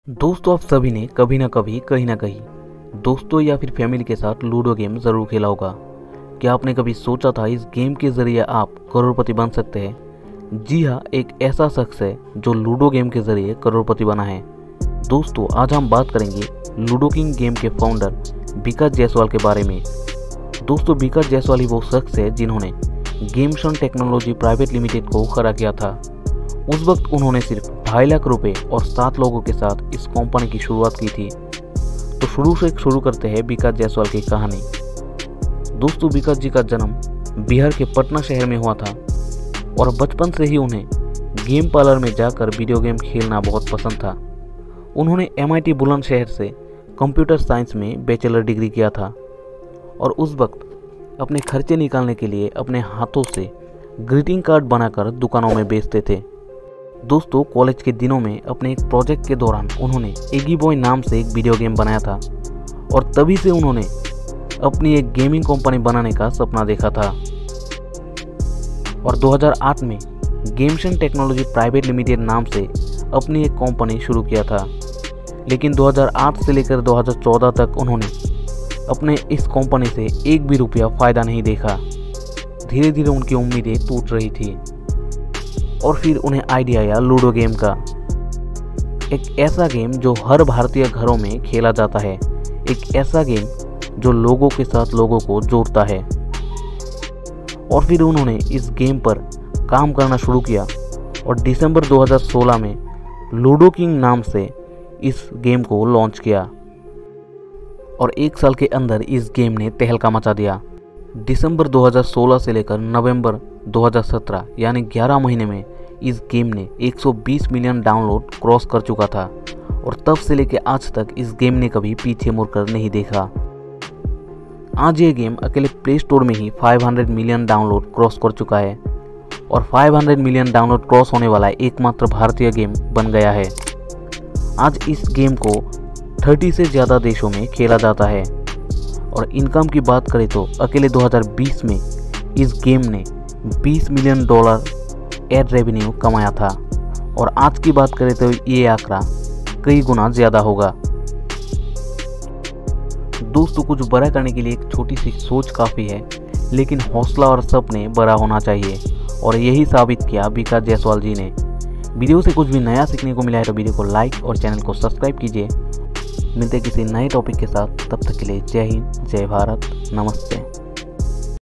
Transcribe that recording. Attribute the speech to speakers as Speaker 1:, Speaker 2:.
Speaker 1: दोस्तों, आप सभी ने कभी ना कभी कहीं ना कहीं दोस्तों या फिर फैमिली के साथ लूडो गेम ज़रूर खेला होगा। क्या आपने कभी सोचा था इस गेम के ज़रिए आप करोड़पति बन सकते हैं? जी हाँ, एक ऐसा शख्स है जो लूडो गेम के ज़रिए करोड़पति बना है। दोस्तों, आज हम बात करेंगे लूडो किंग गेम के फाउंडर विकास जायसवाल के बारे में। दोस्तों, विकास जायसवाल ही वो शख्स है जिन्होंने गेमसन टेक्नोलॉजी प्राइवेट लिमिटेड को खड़ा किया था। उस वक्त उन्होंने सिर्फ 2.5 लाख रुपए और 7 लोगों के साथ इस कंपनी की शुरुआत की थी। तो शुरू करते हैं विकास जायसवाल की कहानी। दोस्तों, विकास जी का जन्म बिहार के पटना शहर में हुआ था और बचपन से ही उन्हें गेम पार्लर में जाकर वीडियो गेम खेलना बहुत पसंद था। उन्होंने MIT बुलंदशहर से कंप्यूटर साइंस में बैचलर डिग्री किया था और उस वक्त अपने खर्चे निकालने के लिए अपने हाथों से ग्रीटिंग कार्ड बनाकर दुकानों में बेचते थे। दोस्तों, कॉलेज के दिनों में अपने एक प्रोजेक्ट के दौरान उन्होंने एगी बॉय नाम से एक वीडियो गेम बनाया था और तभी से उन्होंने अपनी एक गेमिंग कंपनी बनाने का सपना देखा था और 2008 में गेमसन टेक्नोलॉजी प्राइवेट लिमिटेड नाम से अपनी एक कंपनी शुरू किया था। लेकिन 2008 से लेकर 2014 तक उन्होंने अपने इस कंपनी से एक भी रुपया फ़ायदा नहीं देखा। धीरे धीरे उनकी उम्मीदें टूट रही थी और फिर उन्हें आइडिया आया लूडो गेम का। एक ऐसा गेम जो हर भारतीय घरों में खेला जाता है, एक ऐसा गेम जो लोगों के साथ लोगों को जोड़ता है। और फिर उन्होंने इस गेम पर काम करना शुरू किया और दिसंबर 2016 में लूडो किंग नाम से इस गेम को लॉन्च किया और 1 साल के अंदर इस गेम ने तहलका मचा दिया। दिसंबर 2016 से लेकर नवंबर 2017 यानी 11 महीने में इस गेम ने 120 मिलियन डाउनलोड क्रॉस कर चुका था और तब से लेकर आज तक इस गेम ने कभी पीछे मुड़कर नहीं देखा। आज ये गेम अकेले प्ले स्टोर में ही 500 मिलियन डाउनलोड क्रॉस कर चुका है और 500 मिलियन डाउनलोड क्रॉस होने वाला एकमात्र भारतीय गेम बन गया है। आज इस गेम को 30 से ज़्यादा देशों में खेला जाता है और इनकम की बात करें तो अकेले 2020 में इस गेम ने $20 मिलियन एड रेवेन्यू कमाया था और आज की बात करें तो ये आंकड़ा कई गुना ज़्यादा होगा। दोस्तों, कुछ बड़ा करने के लिए एक छोटी सी सोच काफ़ी है, लेकिन हौसला और सपने बड़ा होना चाहिए और यही साबित किया विकास जायसवाल जी ने। वीडियो से कुछ भी नया सीखने को मिला है तो वीडियो को लाइक और चैनल को सब्सक्राइब कीजिए। मिलते किसी नए टॉपिक के साथ, तब तक के लिए जय हिंद, जय भारत, नमस्ते।